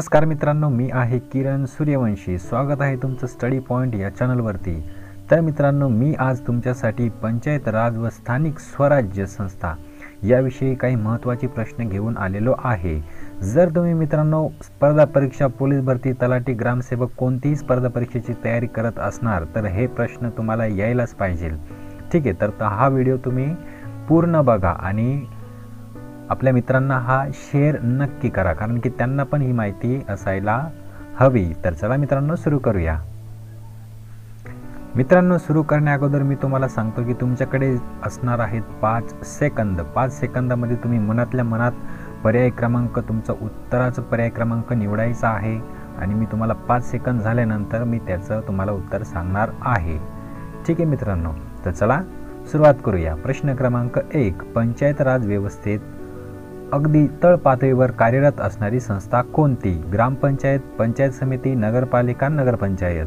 नमस्कार मित्रांनो, मी आहे किरण सूर्यवंशी। स्वागत आहे तुमचं स्टडी पॉइंट या चॅनलवरती। तर मित्रांनो, मी आज तुमच्यासाठी पंचायत राज व स्थानिक स्वराज्य संस्था याविषयी काही महत्त्वाचे प्रश्न घेऊन आलेलो आहे। जर तुम्ही मित्रांनो स्पर्धा परीक्षा, पोलीस भरती, तलाठी, ग्रामसेवक कोणतीही स्पर्धा परीक्षेची तयारी करत असणार तर हे प्रश्न तुम्हाला यायलाच पाहिजे। ठीक आहे, तर हा व्हिडिओ तुम्ही पूर्ण बघा आणि आपल्या मित्रांना हा शेअर नक्की करा, कारण की त्यांना पण ही माहिती असायला हवी। तर चला मित्रांनो सुरू करूया। मित्रांनो, सुरू करण्याअगोदर मी तुम्हाला सांगतो की तुमच्याकडे असणार आहेत 5 सेकंद। 5 सेकंदामध्ये तुम्ही मनातल्या मनात पर्याय क्रमांक, तुमचा उत्तराचा पर्याय क्रमांक निवडायचा आहे आणि मी तुम्हाला 5 सेकंद झाल्यानंतर मी त्याचं तुम्हाला उत्तर सांगणार आहे। ठीक आहे मित्रांनो, तर चला सुरुवात करूया। प्रश्न क्रमांक 1, पंचायत राज व्यवस्थेत अगदी तळ पातळीवर कार्यरत असणारी संस्था कोणती? ग्रामपंचायत, पंचायत समिती, नगरपालिका, नगरपंचायत।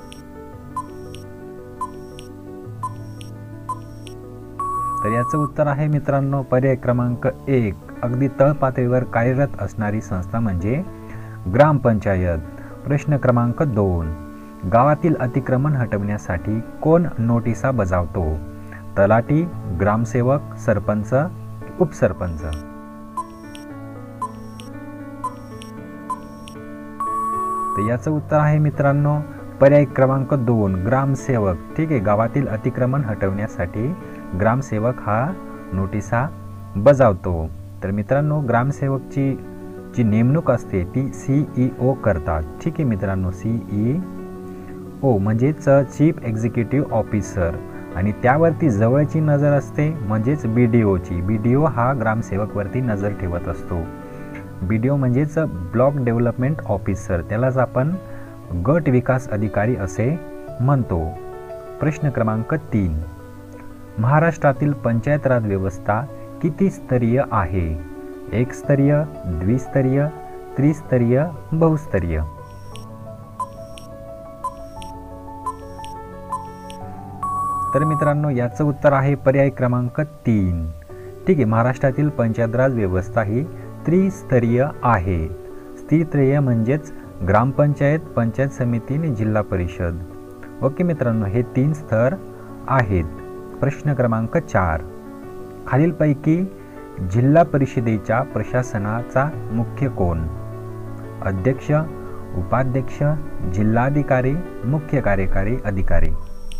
तर याचं उत्तर आहे मित्रांनो पर्याय क्रमांक 1, अगदी तळ पातळीवर कार्यरत असणारी संस्था म्हणजे ग्रामपंचायत। प्रश्न क्रमांक 2, गावातील अतिक्रमण हटवण्यासाठी कोण नोटिसा बजावतो? तलाठी, ग्रामसेवक, सरपंच, उपसरपंच। तर याचं उत्तर आहे मित्रांनो पर्याय क्रमांक 2, ग्रामसेवक। ठीक आहे, गावातील अतिक्रमण हटवण्यासाठी ग्रामसेवक हा नोटिसा बजावतो। तर मित्रांनो, ग्रामसेवकची जी नेमणूक असते ती CEO करतात। ठीक आहे मित्रांनो, CEO म्हणजेच चीफ एक्झिक्युटिव्ह ऑफिसर, आणि त्यावरती जवळची नजर असते म्हणजेच BDOची। BDO हा ग्रामसेवकवरती नजर ठेवत असतो। BDO म्हणजेच ब्लॉक डेव्हलपमेंट ऑफिसर, त्यालाच आपण गट विकास अधिकारी असे म्हणतो। प्रश्न क्रमांक 3, महाराष्ट्रातील पंचायत राज व्यवस्था किती स्तरीय आहे? एकस्तरीय, द्विस्तरीय, त्रिस्तरीय, बहुस्तरीय। तर मित्रांनो, याचं उत्तर आहे पर्याय क्रमांक 3। ठीक आहे, महाराष्ट्रातील पंचायत राज व्यवस्था ही त्रिस्तरीय आहे। त्रिस्तरीय म्हणजेच ग्रामपंचायत, पंचायत समिती आणि जिल्हा परिषद। ओके मित्रांनो, हे 3 स्तर आहेत। प्रश्न क्रमांक 4, खालीलपैकी जिल्हा परिषदेच्या प्रशासनाचा मुख्य कोण? अध्यक्ष, उपाध्यक्ष, जिल्हाधिकारी, मुख्य कार्यकारी अधिकारी।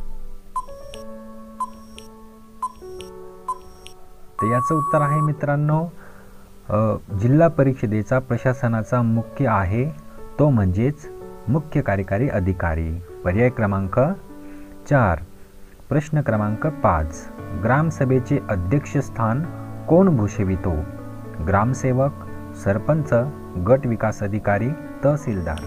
तर याचं उत्तर आहे मित्रांनो जिल्हा परिषदेचा प्रशासनाचा मुख्य आहे तो म्हणजेच मुख्य कार्यकारी अधिकारी। पर्याय क्रमांक 4। प्रश्न क्रमांक 5, ग्रामसभेचे अध्यक्षस्थान कोण भूषवितो? ग्रामसेवक, सरपंच, गट विकास अधिकारी, तहसीलदार।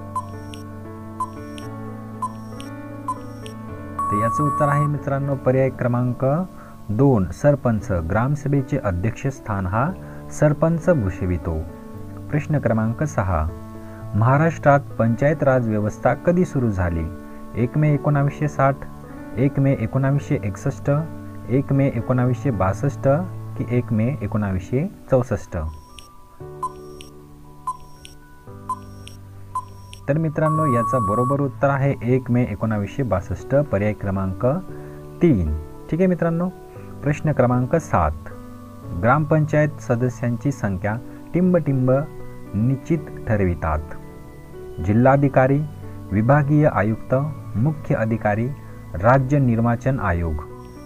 तर याचं उत्तर आहे मित्रांनो पर्याय क्रमांक 2, सरपंच। ग्रामसभेचे अध्यक्षस्थान हा सरपंच भूषवितो। प्रश्न क्रमांक 6, महाराष्ट्रात पंचायत राज व्यवस्था कधी सुरू झाली? 1 मे 1960, 1 मे 1961, 1 मे 1962 की 1 मे 1964? तर मित्रांनो, याचा बरोबर उत्तर आहे 1 मे 1962, पर्याय क्रमांक 3। ठीक आहे मित्रांनो, प्रश्न क्रमांक 7, ग्रामपंचायत सदस्यांची संख्या टिंब निश्चित ठरवितात? जिल्हाधिकारी, विभागीय आयुक्त, मुख्य अधिकारी, राज्य निर्वाचन आयोग।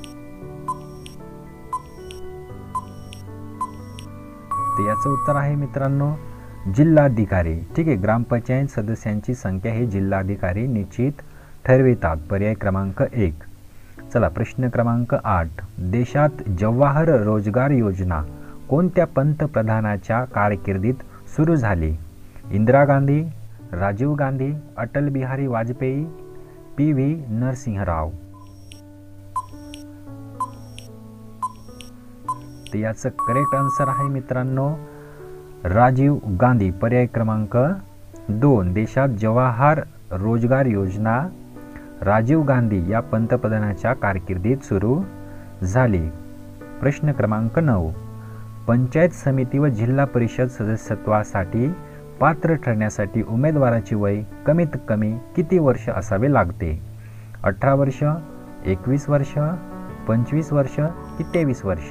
तर याचं उत्तर आहे मित्रांनो जिल्हाधिकारी। ठीक आहे, ग्रामपंचायत सदस्यांची संख्या हे जिल्हाधिकारी निश्चित ठरवितात। पर्याय क्रमांक 1। चला, प्रश्न क्रमांक 8, देशात जवाहर रोजगार योजना कोणत्या पंतप्रधानाच्या कारकिर्दीत सुरू झाली? इंदिरा गांधी, राजीव गांधी, अटल बिहारी वाजपेयी, PV नरसिंहराव। तर याचं करेक्ट आन्सर आहे मित्रांनो राजीव गांधी। पर्याय क्रमांक 2, देशात जवाहर रोजगार योजना राजीव गांधी या पंतप्रधानाच्या कारकिर्दीत सुरू झाली। प्रश्न क्रमांक 9, पंचायत समिती व जिल्हा परिषद सदस्यत्वासाठी पात्र ठरण्यासाठी उमेदवाराचे वय कमीत कमी किती वर्ष असावे लागते? 18 वर्ष, 21 वर्ष, 25 वर्ष की 23 वर्ष?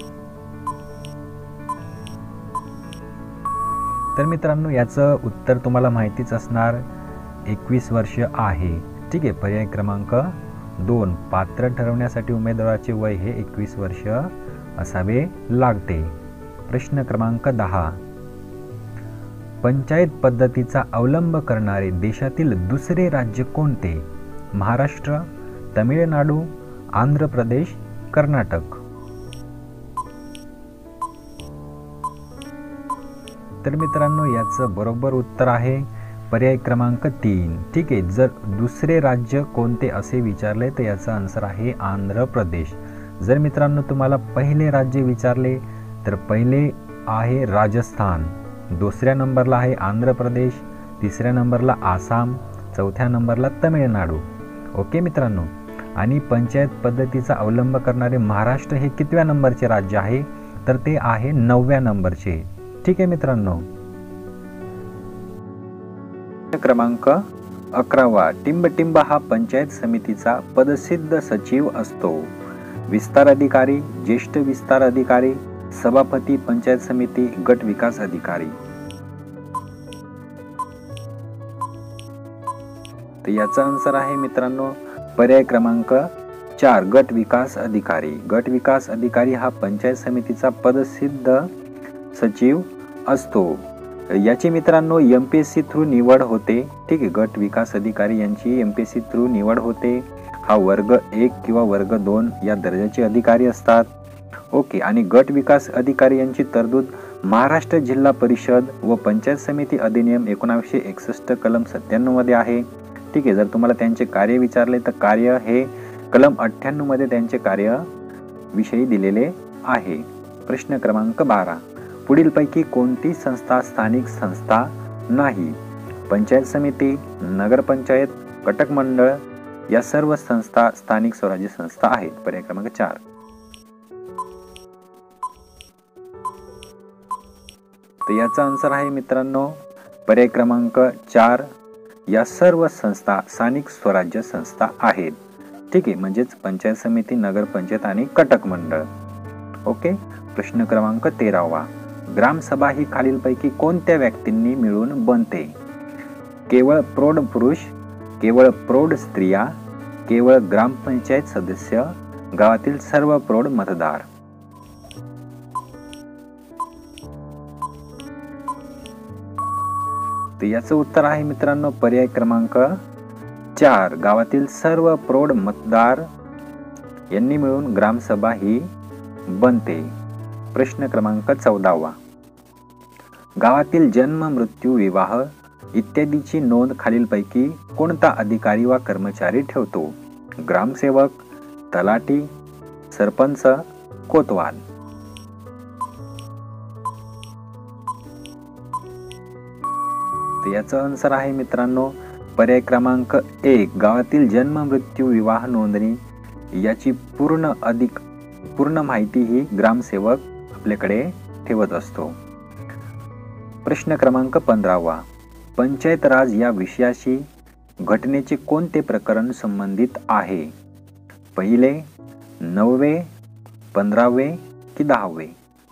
तर मित्रांनो, याचं उत्तर तुम्हाला माहितीच असणार, 21 वर्ष आहे. ठीक आहे. पर्याय क्रमांक 2, पात्र ठरवण्यासाठी उमेदवाराचे वय हे 21 वर्ष असावे लागते. प्रश्न क्रमांक 10, पंचायत पद्धतीचा अवलंब करणारे देशातील दुसरे राज्य कोणते? महाराष्ट्र, तमिळनाडू, आंध्र प्रदेश, कर्नाटक? तर मित्रांनो, याचं बरोबर उत्तर आहे पर्याय क्रमांक 3. ठीक आहे. जर दुसरे राज्य कोणते असे विचारले तर याचा आन्सर आहे आंध्र प्रदेश. जर मित्रांनो तुम्हाला पहिले राज्य विचारले तर पहिले आहे राजस्थान, दुसऱ्या नंबरला आहे आंध्र प्रदेश, तिसऱ्या नंबरला आसाम, चौथ्या नंबरला तमिळनाडू. ओके मित्रांनो. आणि पंचायत पद्धतीचा अवलंब करणारे महाराष्ट्र हे कितव्या नंबरचे राज्य आहे? तर ते आहे 9व्या नंबरचे. ठीक आहे मित्रांनो. क्रमांक 11, टिंबटिंब हा पंचायत समितीचा पदसिद्ध सचिव असतो. विस्तार अधिकारी, ज्येष्ठ विस्तार अधिकारी, सभापती पंचायत समिती, गट विकास अधिकारी? तर याचा आन्सर आहे मित्रांनो पर्याय क्रमांक 4, गट विकास अधिकारी. गट विकास अधिकारी हा पंचायत समितीचा पदसिद्ध सचिव असतो. याची मित्रांनो MPSC थ्रू निवड होते. ठीक आहे. गट विकास अधिकारी यांची MPSC थ्रू निवड होते. हा वर्ग 1 किंवा वर्ग 2 या दर्जाचे अधिकारी असतात. ओके. आणि गट विकास अधिकारी यांची तरतूद महाराष्ट्र जिल्हा परिषद व पंचायत समिती अधिनियम 1961 कलम 97 मध्ये आहे. ठीक आहे. जर तुम्हाला त्यांचे कार्य विचारले तर कार्य हे कलम 98 मध्ये त्यांचे कार्य विषयी दिलेले आहे. प्रश्न क्रमांक 12, पुढीलपैकी कोणती संस्था स्थानिक संस्था नाही? पंचायत समिती, नगरपंचायत, कटक मंडळ या सर्व संस्था स्थानिक स्वराज्य संस्था आहेत. पर्याय क्रमांक 4. तर याचा आन्सर आहे मित्रांनो पर्याय क्रमांक 4. या सर्व संस्था स्थानिक स्वराज्य संस्था आहेत. ठीक आहे. म्हणजेच पंचायत समिती, नगरपंचायत आणि कटक मंडळ. ओके. प्रश्न क्रमांक 13, ग्रामसभा ही खालीलपैकी कोणत्या व्यक्तींनी मिळून बनते? केवळ प्रौढ पुरुष, केवळ प्रौढ स्त्रिया, केवळ ग्रामपंचायत सदस्य, गावातील सर्व प्रौढ मतदार? तर याचं उत्तर आहे मित्रांनो पर्याय क्रमांक 4, गावातील सर्व प्रौढ मतदार यांनी मिळून ग्रामसभा ही बनते. प्रश्न क्रमांक 14, गावातील जन्म, मृत्यू, विवाह इत्यादीची नोंद खालीलपैकी कोणता अधिकारी वा कर्मचारी ठेवतो? ग्रामसेवक, तलाठी, सरपंच, कोतवाल? तर याचा आन्सर आहे मित्रांनो पर्याय क्रमांक 1, गावातील जन्म, मृत्यू, विवाह नोंदणी याची पूर्ण माहिती ही ग्रामसेवक आपल्याकडे ठेवत असतो. प्रश्न क्रमांक 15, पंचायत राज या विषयाशी घटनेचे कोणते प्रकरण संबंधित आहे? पहिले, 9वे, 15वे की 10वे?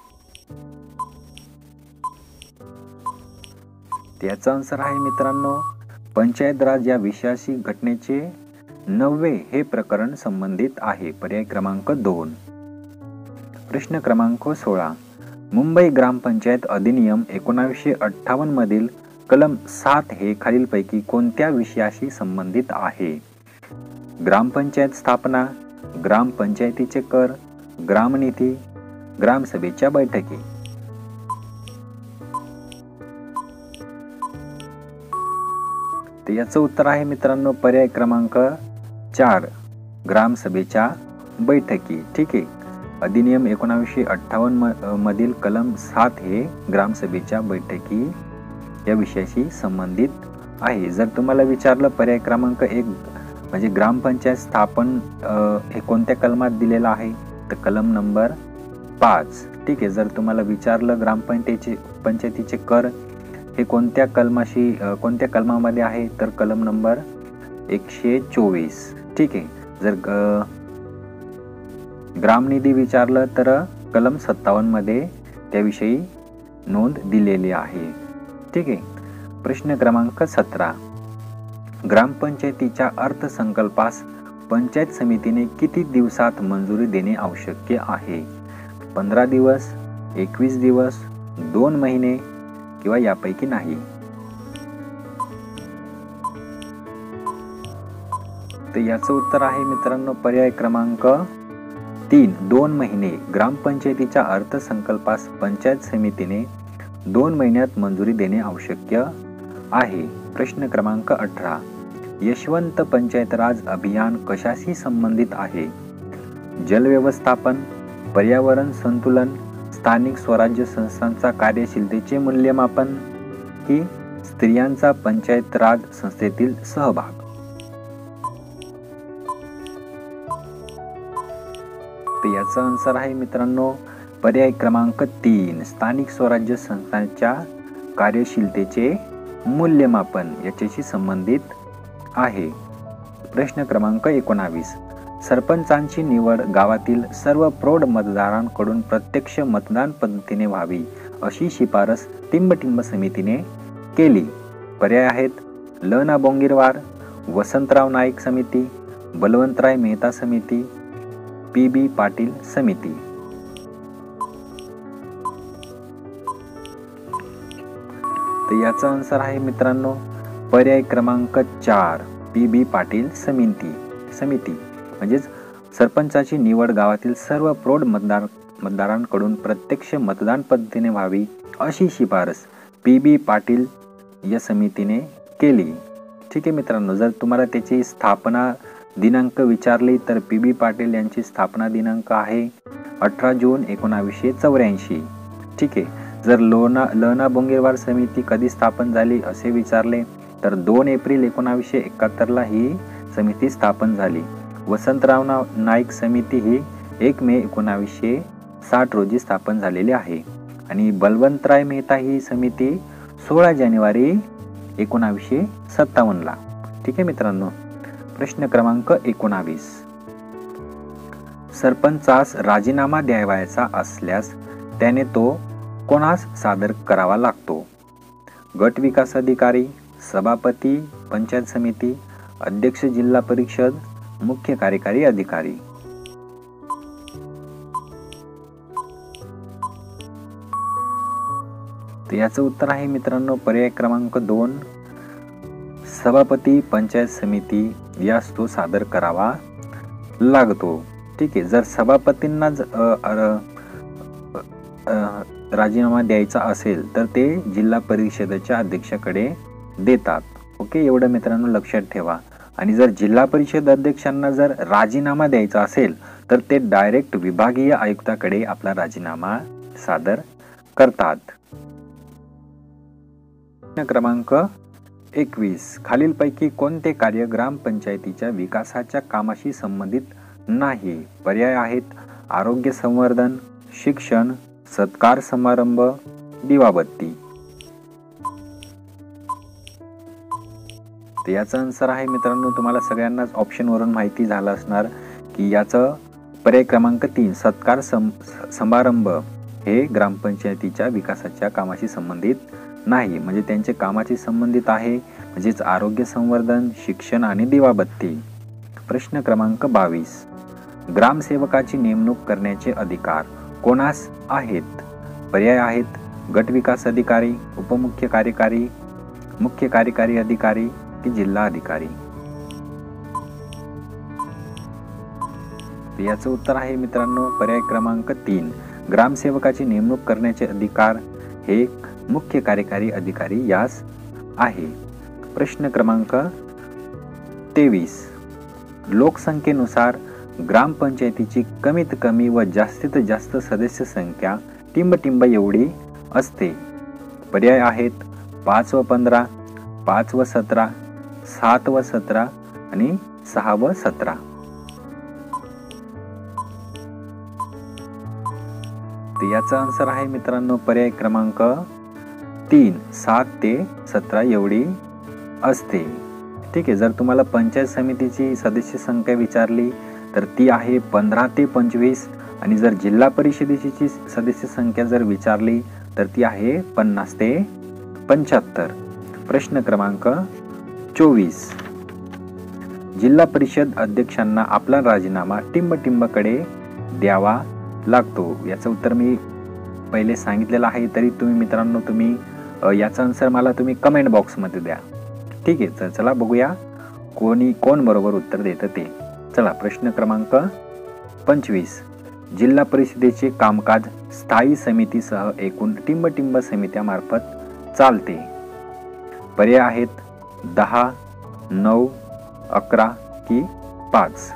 त्याचा आन्सर आहे मित्रांनो पंचायत राज या विषयाशी घटनेचे 9वे हे प्रकरण संबंधित आहे. पर्याय क्रमांक 2. प्रश्न क्रमांक 16, मुंबई ग्रामपंचायत अधिनियम 1958 मधील कलम 7 हे खालीलपैकी कोणत्या विषयाशी संबंधित आहे? ग्रामपंचायत स्थापना, ग्रामपंचायतीचे कर, ग्रामनिधी, ग्रामसभेच्या बैठकी? तर याचं उत्तर आहे मित्रांनो पर्याय क्रमांक 4, ग्रामसभेच्या बैठकी. ठीक आहे. अधिनियम 1958 मधील कलम 7 हे ग्रामसभेच्या बैठकी या विषयाशी संबंधित आहे. जर तुम्हाला विचारलं पर्याय क्रमांक 1 म्हणजे ग्रामपंचायत स्थापन हे कोणत्या कलमात दिलेलं आहे तर कलम नंबर 5. ठीक आहे. जर तुम्हाला विचारलं ग्रामपंचायतीचे कर हे कोणत्या कलमामध्ये आहे, तर कलम नंबर 124. ठीक आहे. जर ग्रामनिधी विचारलं तर कलम 57 मध्ये त्याविषयी नोंद दिलेली आहे. ठीक आहे. प्रश्न क्रमांक 17. ग्रामपंचायतीच्या अर्थसंकल्पास पंचायत समितीने किती दिवसात मंजुरी देणे आवश्यक आहे? 15 दिवस, 21 दिवस, 2 महिने किंवा यापैकी नाही. तर याचं उत्तर आहे मित्रांनो पर्याय क्रमांक 3, 2 महिने. ग्रामपंचायतीच्या अर्थसंकल्पास पंचायत समितीने 2 महिन्यात मंजुरी देणे आवश्यक आहे. प्रश्न क्रमांक 18. यशवंत पंचायत राज अभियान कशाशी संबंधित आहे? जल व्यवस्थापन, पर्यावरण संतुलन, स्थानिक स्वराज्य संस्थांचा कार्यशीलतेचे मूल्यमापन की स्त्रियांचा पंचायत राज संस्थेतील सहभाग? तर याचा आन्सर आहे मित्रांनो पर्याय क्रमांक 3, स्थानिक स्वराज्य संस्थांच्या कार्यशीलतेचे मूल्यमापन याच्याशी संबंधित आहे. प्रश्न क्रमांक 19. सरपंचांची निवड गावातील सर्व प्रौढ मतदारांकडून प्रत्यक्ष मतदान पद्धतीने व्हावी अशी शिफारस टिंब समितीने केली. पर्याय आहेत ल ना बोंगीरवार, वसंतराव नाईक समिती, बलवंतराय मेहता समिती, पी.बी. पाटील समिती. तर याचा आन्सर आहे मित्रांनो पर्याय क्रमांक 4, पी.बी. पाटील समिती. म्हणजेच सरपंचाची निवड गावातील सर्व प्रौढ मतदारांकडून प्रत्यक्ष मतदान पद्धतीने व्हावी अशी शिफारस पी.बी. पाटील या समितीने केली. ठीक आहे मित्रांनो. जर तुम्हाला त्याची स्थापना दिनांक विचारली तर पी.बी. पाटील यांची स्थापना दिनांक आहे 18 जून 1984. ठीक आहे. जर ल ना बोंगीरवार समिती कधी स्थापन झाली असे विचारले तर 2 एप्रिल 1971 ही समिती स्थापन झाली. वसंतराव नाईक समिती ही 1 मे 1960 रोजी स्थापन झालेली आहे आणि बलवंतराय मेहता ही समिती 16 जानेवारी 1957 ला. ठीक आहे मित्रांनो. प्रश्न क्रमांक 19. सरपंचास राजीनामा द्यावयाचा असल्यास त्याने तो कोणास सादर करावा लागतो? गट विकास अधिकारी, सभापती पंचायत समिती, अध्यक्ष जिल्हा परिषद, मुख्य कार्यकारी अधिकारी. तर याचं उत्तर आहे मित्रांनो पर्याय क्रमांक 2, सभापती पंचायत समिती यास तो सादर करावा लागतो. ठीक आहे. जर सभापतींना राजीनामा द्यायचा असेल तर ते जिल्हा परिषदेच्या अध्यक्षाकडे देतात. ओके, एवढं मित्रांनो लक्षात ठेवा. आणि जर जिल्हा परिषद अध्यक्षांना जर राजीनामा द्यायचा असेल तर ते डायरेक्ट विभागीय आयुक्ताकडे आपला राजीनामा सादर करतात. प्रश्न क्रमांक 21. खालीलपैकी कोणते कार्य ग्रामपंचायतीच्या विकासाच्या कामाशी संबंधित नाही? पर्याय आहेत आरोग्य संवर्धन, शिक्षण, सत्कार समारंभ, दिवाबत्ती. तर याचा आन्सर आहे मित्रांनो तुम्हाला सगळ्यांनाच ऑप्शन वरून माहिती झालं असणार की याचं पर्याय क्रमांक 3, सत्कार समारंभ हे ग्रामपंचायतीच्या विकासाच्या कामाशी संबंधित नाही. म्हणजे त्यांचे कामाशी संबंधित आहे म्हणजेच आरोग्य संवर्धन, शिक्षण आणि दिवाबत्ती. प्रश्न क्रमांक 22. ग्रामसेवकाची नेमणूक करण्याचे अधिकार कोणास आहेत? पर्याय आहेत गट विकास अधिकारी, उपमुख्य कार्यकारी, मुख्य कार्यकारी अधिकारी की जिल्हा अधिकारी. याचं उत्तर आहे मित्रांनो पर्याय क्रमांक 3, ग्रामसेवकाची नेमणूक करण्याचे अधिकार हे मुख्य कार्यकारी अधिकारी यास आहे. प्रश्न क्रमांक 23. लोकसंख्येनुसार ग्रामपंचायतीची कमीत कमी व जास्तीत जास्त सदस्य संख्या टिंब एवढी असते. पर्याय आहेत 5 व 15, 5 व 17, 7 व 17 आणि 6 व 17. तर याचा आन्सर आहे मित्रांनो पर्याय क्रमांक 3 7 ते 17 एवढी असते. ठीक आहे. जर तुम्हाला पंचायत समितीची सदस्य संख्या विचारली तर ती आहे 15 ते 25 आणि जर जिल्हा परिषदेची सदस्य संख्या जर विचारली तर ती आहे 50 ते 75. प्रश्न क्रमांक 24. जिल्हा परिषद अध्यक्षांना आपला राजीनामा टिंबटिंबकडे द्यावा लागतो. याचं उत्तर मी पहिले सांगितलेलं आहे, तरी तुम्ही मित्रांनो तुम्ही याचा आन्सर मला तुम्ही कमेंट बॉक्समध्ये द्या. ठीक आहे. तर चला बघूया कोण बरोबर उत्तर देतं ते. चला प्रश्न क्रमांक 25. जिल्हा परिषदेचे कामकाज स्थायी समितीसह एकूण टिंबटिंब समित्यामार्फत चालते. पर्याय आहेत 10, 9, 11 की 5.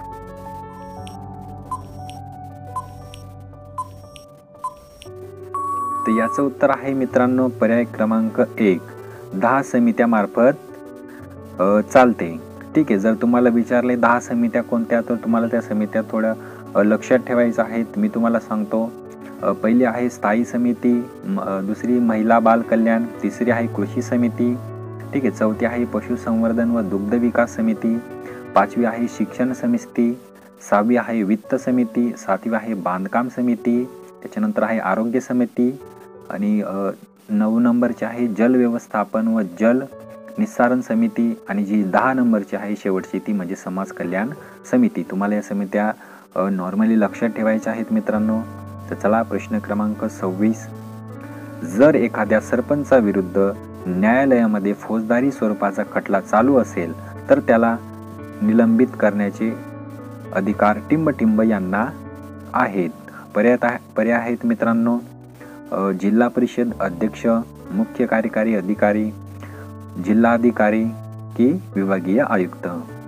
तर याचं उत्तर आहे मित्रांनो पर्याय क्रमांक 1, 10 समित्यामार्फत चालते. ठीक आहे. जर तुम्हाला विचारले 10 समित्या कोणत्या तर तुम्हाला त्या समित्या थोड्या लक्षात ठेवायच्या आहेत. मी तुम्हाला सांगतो. पहिली आहे स्थायी समिती, दुसरी महिला बाल कल्याण, तिसरी आहे कृषी समिती. ठीक आहे. चौथी आहे पशुसंवर्धन व दुग्ध विकास समिती, 5वी आहे शिक्षण समिती, 6वी आहे वित्त समिती, 7वी आहे बांधकाम समिती, त्याच्यानंतर आहे आरोग्य समिती आणि 9 नंबरची आहे जल व्यवस्थापन व जल निस्सारण समिती आणि जी 10 नंबरची आहे शेवटची ती म्हणजे समाज कल्याण समिती. तुम्हाला या समित्या नॉर्मली लक्षात ठेवायच्या आहेत मित्रांनो. तर चला प्रश्न क्रमांक 26. जर एखाद्या सरपंचाविरुद्ध न्यायालयामध्ये फौजदारी स्वरूपाचा खटला चालू असेल तर त्याला निलंबित करण्याचे अधिकार टिंबटिंब यांना आहेत. पर्याय आहेत मित्रांनो जिल्हा परिषद अध्यक्ष, मुख्य कार्यकारी अधिकारी, जिल्हाधिकारी की विभागीय आयुक्त.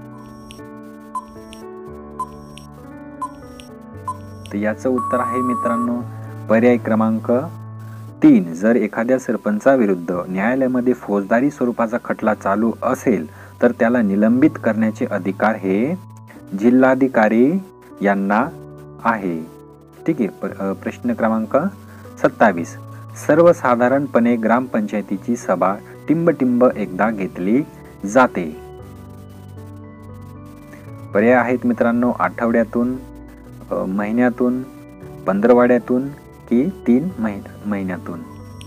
तर याचं उत्तर आहे मित्रांनो पर्याय क्रमांक 3. जर एखाद्या सरपंचाविरुद्ध न्यायालयामध्ये फौजदारी स्वरूपाचा खटला चालू असेल तर त्याला निलंबित करण्याचे अधिकार हे जिल्हाधिकारी यांना आहे. ठीक आहे. प्रश्न क्रमांक 27. सर्वसाधारणपणे ग्रामपंचायतीची सभा टिंबटिंब एकदा घेतली जाते. पर्याय आहेत मित्रांनो आठवड्यातून, महिन्यातून, पंधरवाड्यातून की 3 महिन्यातून.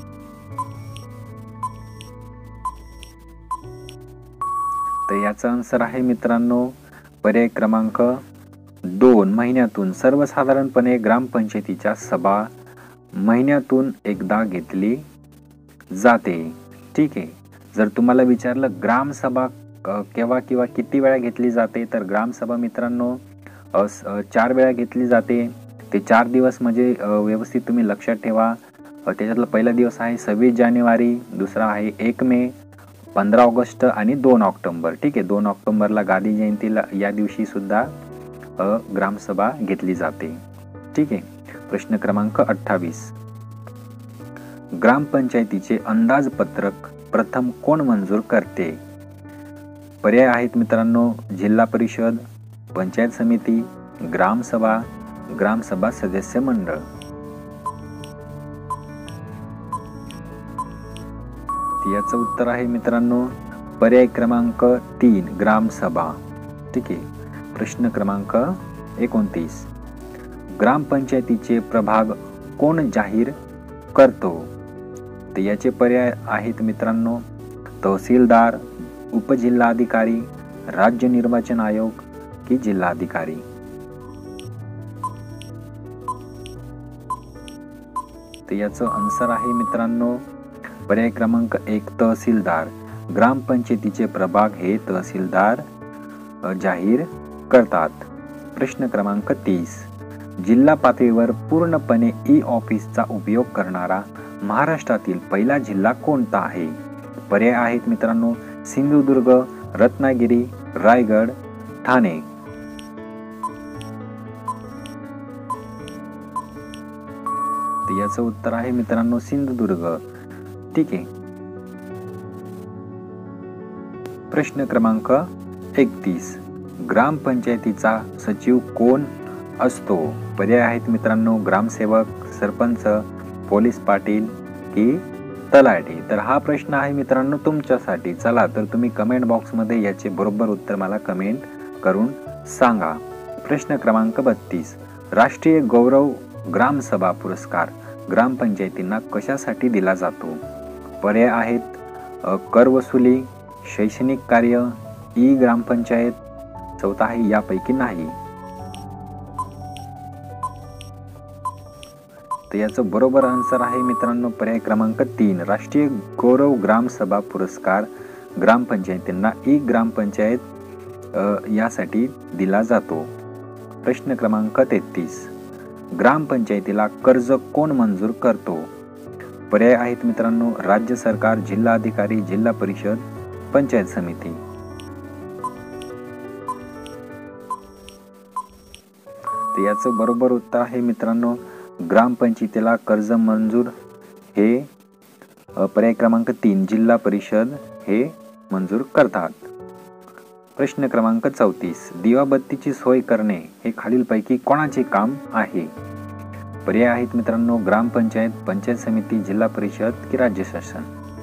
तर याचा आन्सर आहे मित्रांनो पर्याय क्रमांक 2 महिन्यातून. सर्वसाधारणपणे ग्रामपंचायतीच्या सभा महिन्यातून एकदा घेतली जाते. ठीक आहे. जर तुम्हाला विचारलं ग्रामसभा केव्हा किंवा किती वेळा घेतली जाते तर ग्रामसभा मित्रांनो 4 वेळा घेतली जाते. ते 4 दिवस म्हणजे व्यवस्थित तुम्ही लक्षात ठेवा. त्याच्यातला पहिला दिवस आहे 26 जानेवारी, दुसरा आहे 1 मे, 15 ऑगस्ट आणि 2 ऑक्टोबर. ठीक आहे. 2 ऑक्टोबरला गांधी जयंतीला या दिवशी सुद्धा ग्रामसभा घेतली जाते. ठीक आहे. प्रश्न क्रमांक 28. ग्रामपंचायतीचे अंदाजपत्रक प्रथम कोण मंजूर करते? पर्याय आहेत मित्रांनो जिल्हा परिषद, पंचायत समिती, ग्रामसभा, ग्रामसभा सदस्य मंडळ. याचं उत्तर आहे मित्रांनो पर्याय क्रमांक 3 ग्रामसभा. ठीक आहे. प्रश्न क्रमांक 29. ग्रामपंचायतीचे प्रभाग कोण जाहीर करतो? तर याचे पर्याय आहेत मित्रांनो तहसीलदार, उपजिल्हाधिकारी, राज्य निर्वाचन आयोग की जिल्हाधिकारी. तर याचं आन्सर आहे मित्रांनो पर्याय क्रमांक 1 तहसीलदार. ग्रामपंचायतीचे प्रभाग हे तहसीलदार जाहीर करतात. प्रश्न क्रमांक 30. जिल्हा पातळीवर पूर्णपणे ई-ऑफिसचा उपयोग करणारा महाराष्ट्रातील पहिला जिल्हा कोणता आहे? पर्याय आहेत मित्रांनो सिंधुदुर्ग, रत्नागिरी, रायगड, ठाणे. तर याचं उत्तर आहे मित्रांनो सिंधुदुर्ग. ठीक आहे. प्रश्न क्रमांक 31. ग्रामपंचायतीचा सचिव कोण असतो? पर्याय आहेत मित्रांनो ग्रामसेवक, सरपंच, पोलीस पाटील की तलाठी. तर हा प्रश्न आहे मित्रांनो तुमच्यासाठी. चला तर तुम्ही कमेंट बॉक्समध्ये याचे बरोबर उत्तर मला कमेंट करून सांगा. प्रश्न क्रमांक 32. राष्ट्रीय गौरव ग्रामसभा पुरस्कार ग्रामपंचायतींना कशासाठी दिला जातो? पर्याय आहेत कर वसुली, शैक्षणिक कार्य, ई ग्रामपंचायत, चौथा आहे यापैकी नाही. तर याचं बरोबर आन्सर आहे मित्रांनो पर्याय क्रमांक 3. राष्ट्रीय गौरव ग्रामसभा पुरस्कार ग्रामपंचायतींना ई ग्रामपंचायत यासाठी दिला जातो. प्रश्न क्रमांक 33. ग्रामपंचायतीला कर्ज कोण मंजूर करतो? पर्याय आहेत मित्रांनो राज्य सरकार, जिल्हा अधिकारी, जिल्हा परिषद, पंचायत समिती. तर याचं बरोबर उत्तर आहे मित्रांनो ग्रामपंचायतीला कर्ज मंजूर हे पर्याय क्रमांक 3 जिल्हा परिषद हे मंजूर करतात. प्रश्न क्रमांक 34. दिवाबत्तीची सोय करणे हे खालीलपैकी कोणाचे काम आहे? पर्याय आहेत मित्रांनो ग्रामपंचायत, पंचायत समिती, जिल्हा परिषद की राज्य शासन.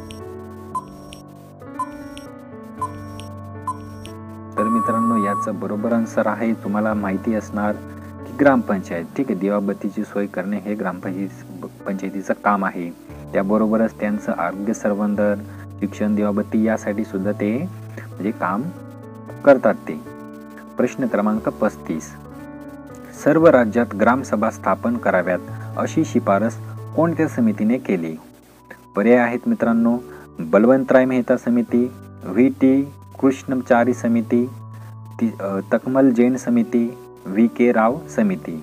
तर मित्रांनो याचं बरोबर आन्सर आहे तुम्हाला माहिती असणार की ग्रामपंचायत. ठीक आहे, दिवाबत्तीची सोय करणे हे ग्रामपंचायतीचं काम आहे. त्याबरोबरच त्यांचं आरोग्य संवर्धन, शिक्षण, दिवाबत्ती यासाठी सुद्धा ते म्हणजे काम करतात ते. प्रश्न क्रमांक 35. सर्व राज्यात ग्रामसभा स्थापन कराव्यात अशी शिफारस कोणत्या समितीने केली? पर्याय आहेत मित्रांनो बलवंतराय मेहता समिती, व्ही.टी. कृष्णचारी समिती, तकमल जैन समिती, व्ही.के. राव समिती.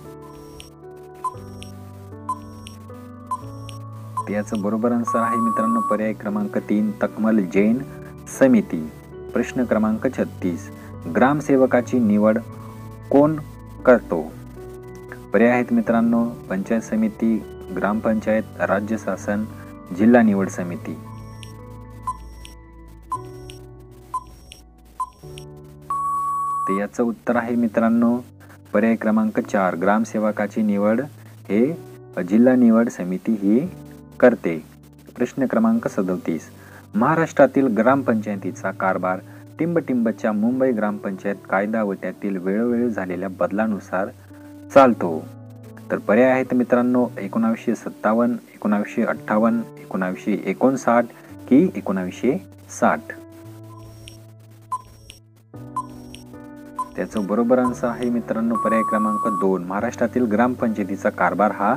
याचं बरोबर आन्सर आहे मित्रांनो पर्याय क्रमांक 3 तकमल जैन समिती. प्रश्न क्रमांक 36. ग्रामसेवकाची निवड कोण करतो? पर्याय आहेत मित्रांनो पंचायत समिती, ग्रामपंचायत, राज्य शासन, जिल्हा निवड समिती. तर याचं उत्तर आहे मित्रांनो पर्याय क्रमांक 4 ग्रामसेवकाची निवड हे जिल्हा निवड समिती ही करते. प्रश्न क्रमांक 37. महाराष्ट्रातील ग्रामपंचायतीचा कारभार टिंबटिंबच्या मुंबई ग्रामपंचायत कायदा व त्यातील वेळोवेळी झालेल्या बदलानुसार चालतो. तर पर्याय आहेत मित्रांनो 1957, 1958, 1959 की 1960. त्याचं बरोबर आन्सर आहे मित्रांनो पर्याय क्रमांक 2 महाराष्ट्रातील ग्रामपंचायतीचा कारभार हा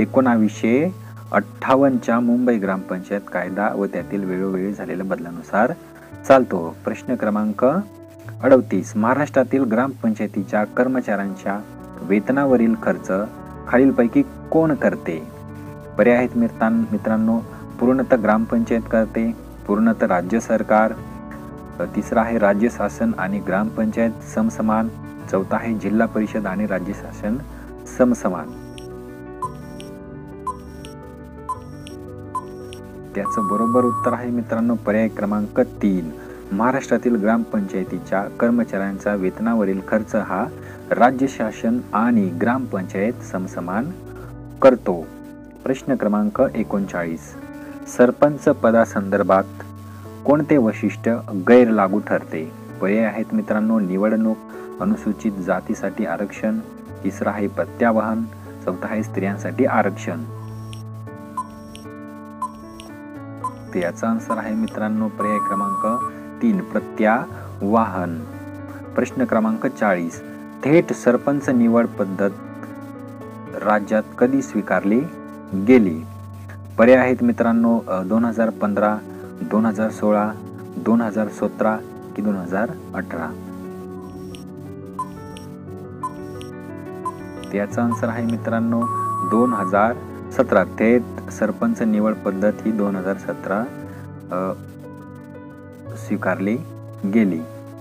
1958च्या मुंबई ग्रामपंचायत कायदा व त्यातील वेळोवेळी झालेल्या बदलानुसार चालतो. प्रश्न क्रमांक 38. महाराष्ट्रातील ग्रामपंचायतीच्या कर्मचाऱ्यांच्या वेतनावरील खर्च खालीलपैकी कोण करते? पर्याय आहेत मित्रांनो पूर्णतः ग्रामपंचायत करते, पूर्णतः राज्य सरकार, तिसरा आहे राज्य शासन आणि ग्रामपंचायत समसमान, चौथा आहे जिल्हा परिषद आणि राज्य शासन समसमान. त्याचं बरोबर उत्तर आहे मित्रांनो पर्याय क्रमांक 3 महाराष्ट्रातील ग्रामपंचायतीच्या कर्मचाऱ्यांचा वेतनावरील खर्च हा राज्य शासन आणि ग्रामपंचायत समसमान करतो. प्रश्न क्रमांक 39. सरपंच पदासंदर्भात कोणते वैशिष्ट्य गैरलागू ठरते? पर्याय आहेत मित्रांनो निवडणूक, अनुसूचित जातीसाठी आरक्षण, तिसरा आहे प्रत्यावाहन, चौथा आहे स्त्रियांसाठी आरक्षण. याचा आन्सर आहे मित्रांनो पर्याय क्रमांक 3 प्रत्यावाहन. प्रश्न क्रमांक 40. थेट सरपंच निवड पद्धत राज्यात कधी स्वीकारली गेली? पर्याय आहेत मित्रांनो 2015, 2016, 2017 की 2018. याचा आन्सर आहे मित्रांनो 2017. थेट सरपंच निवड पद्धत ही 2017 स्वीकारली गेली.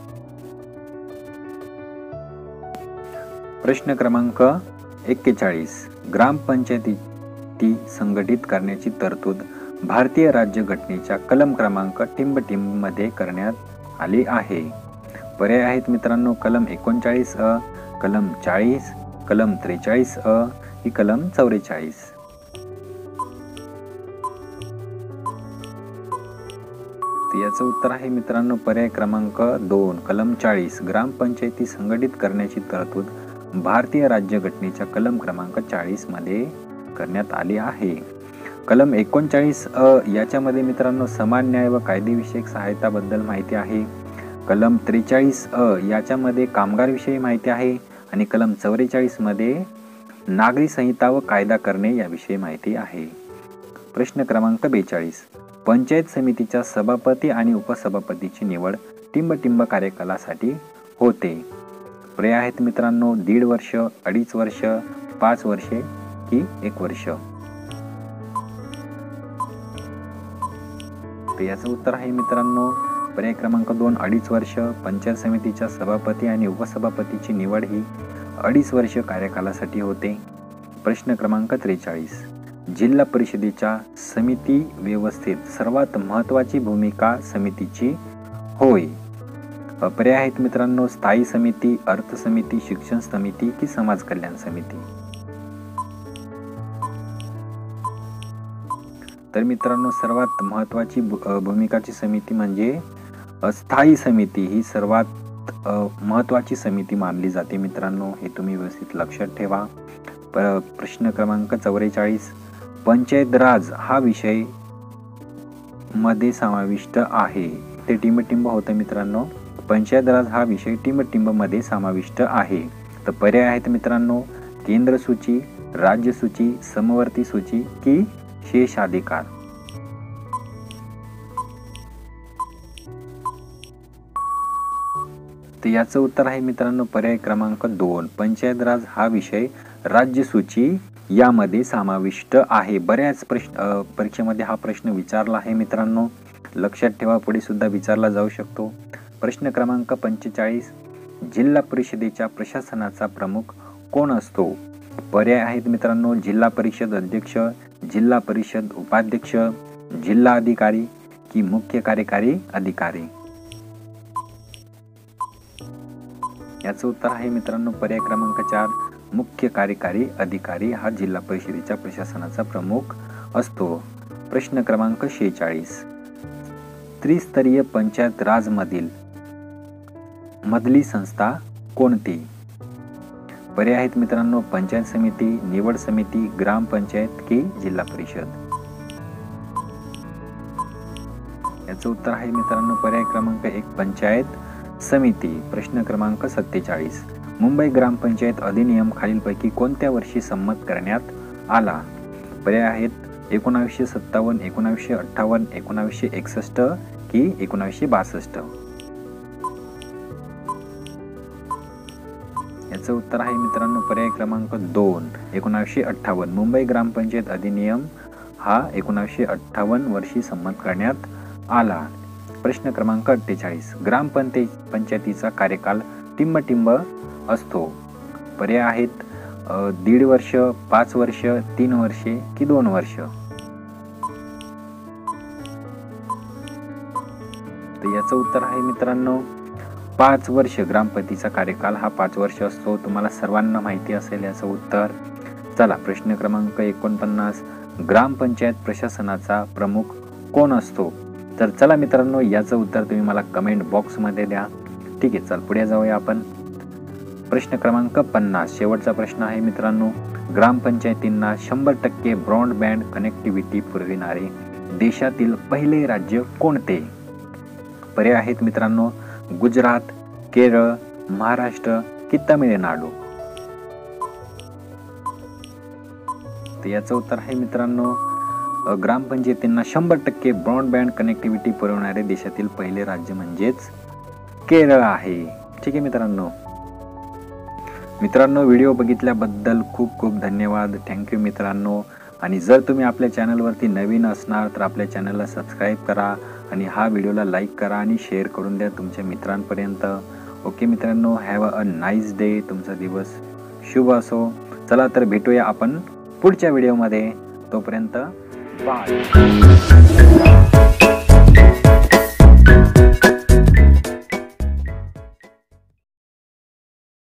प्रश्न क्रमांक 41. ग्रामपंचायती संघटित करण्याची तरतूद भारतीय राज्यघटनेच्या कलम क्रमांक टिंब मध्ये करण्यात आली आहे. पर्याय आहेत मित्रांनो कलम 39 कलम 40, कलम 43 ही कलम 44. तर याचं उत्तर आहे मित्रांनो पर्याय क्रमांक 2 कलम 40 ग्रामपंचायती संघटित करण्याची तरतूद भारतीय राज्यघटनेच्या कलम क्रमांक 40 मध्ये करण्यात आली आहे। कलम 39 याच्यामध्ये मित्रांनो समान न्याय व कायदेविषयक सहायताबद्दल माहिती आहे। कलम 43 याच्यामध्ये कामगारविषयी माहिती आहे आणि कलम 44 मध्ये नागरी संहिता व कायदा करणे याविषयी माहिती आहे। प्रश्न क्रमांक 42 पंचायत समितीच्या सभापती आणि उपसभापतीची निवड टिंब कार्यकालासाठी होते। पर्याय आहेत मित्रांनो 1.5 वर्ष, 2.5 वर्ष, 5 वर्षे की 1 वर्ष। तर याचं उत्तर आहे मित्रांनो पर्याय क्रमांक 2 2.5 वर्ष। पंचायत समितीच्या सभापती आणि उपसभापतीची निवड ही 2.5 वर्ष कार्यकालासाठी होते। प्रश्न क्रमांक 43 जिल्हा परिषदेच्या समिती व्यवस्थेत सर्वात महत्त्वाची भूमिका समितीची होय। पर्याय आहेत मित्रांनो स्थायी समिती, अर्थ समिती, शिक्षण समिती की समाज कल्याण समिती। तर मित्रांनो सर्वात महत्त्वाची भूमिकाची समिती म्हणजे स्थायी समिती ही सर्वात महत्त्वाची समिती मानली जाते मित्रांनो, हे तुम्ही व्यवस्थित लक्षात ठेवा। प्रश्न क्रमांक 44 पंचायत राज हा विषय मध्ये समाविष्ट आहे। ते टिंब होतं मित्रांनो, पंचायत राज हा विषय टिंब मध्ये समाविष्ट आहे। तर पर्याय आहेत मित्रांनो केंद्र सूची, राज्य सूची, समवर्ती सूची की शेषाधिकार। तर याचं उत्तर आहे मित्रांनो पर्याय क्रमांक 2 पंचायत राज हा विषय राज्य सूची यामध्ये समाविष्ट आहे। बऱ्याच परीक्षेमध्ये हा प्रश्न विचारला आहे मित्रांनो, लक्षात ठेवा, पुढे सुद्धा विचारला जाऊ शकतो। प्रश्न क्रमांक 45 जिल्हा परिषदेच्या प्रशासनाचा प्रमुख कोण असतो। पर्याय आहेत मित्रांनो जिल्हा परिषद अध्यक्ष, जिल्हा परिषद उपाध्यक्ष, जिल्हा अधिकारी की मुख्य कार्यकारी अधिकारी। याचं उत्तर आहे मित्रांनो पर्याय क्रमांक 4 मुख्य कार्यकारी अधिकारी हा जिल्हा परिषदेच्या प्रशासनाचा प्रमुख असतो। प्रश्न क्रमांक 46 त्रिस्तरीय पंचायत राज मधली संस्था कोणती। पर्याय आहेत मित्रांनो पंचायत समिती, निवड समिती, ग्रामपंचायत की जिल्हा परिषद। याचं उत्तर आहे मित्रांनो पर्याय क्रमांक 1 पंचायत समिती। प्रश्न क्रमांक 47 मुंबई ग्रामपंचायत अधिनियम खालीलपैकी कोणत्या वर्षी संमत करण्यात आला। पर्याय आहेत 1957, 1958, 1961 की 1962। याचं उत्तर आहे मित्रांनो पर्याय क्रमांक 2 1958। मुंबई ग्रामपंचायत अधिनियम हा 1958 वर्षी संमत करण्यात आला। प्रश्न क्रमांक 48 ग्रामपंचायतीचा कार्यकाल टिंब असतो। पर्याय आहेत 1.5 वर्ष, 5 वर्ष, 3 वर्षे की 2 वर्ष। तर याचं उत्तर आहे मित्रांनो 5 वर्ष। ग्रामपंचायतीचा कार्यकाल हा 5 वर्ष असतो, तुम्हाला सर्वांना माहिती असेल याचं उत्तर। चला प्रश्न क्रमांक 49 ग्रामपंचायत प्रशासनाचा प्रमुख कोण असतो। तर चला मित्रांनो याचं उत्तर तुम्ही मला कमेंट बॉक्स मध्ये द्या। ठीक आहे, चल पुढे जाऊया आपण। प्रश्न क्रमांक 50 शेवटचा प्रश्न आहे मित्रांनो ग्रामपंचायतींना 100% ब्रॉडबँड कनेक्टिव्हिटी पुरविणारे देशातील पहिले राज्य कोणते। पर्याय आहेत मित्रांनो गुजरात, केरळ, महाराष्ट्र की तामिळनाडू। तर याचं उत्तर आहे मित्रांनो ग्रामपंचायतींना 100% ब्रॉडबँड कनेक्टिव्हिटी पुरवणारे देशातील पहिले राज्य म्हणजेच केरळ आहे। ठीक आहे मित्रांनो व्हिडिओ बघितल्याबद्दल खूप खूप धन्यवाद, थँक्यू मित्रांनो। आणि जर तुम्ही आपल्या चॅनलवरती नवीन असणार तर आपल्या चॅनलला सबस्क्राईब करा आणि हा व्हिडिओला लाईक करा आणि शेअर करून द्या तुमच्या मित्रांपर्यंत। ओके मित्रांनो, हॅव अ नाईस डे, तुमचा दिवस शुभ असो। चला तर भेटूया आपण पुढच्या व्हिडिओमध्ये, तोपर्यंत बाय।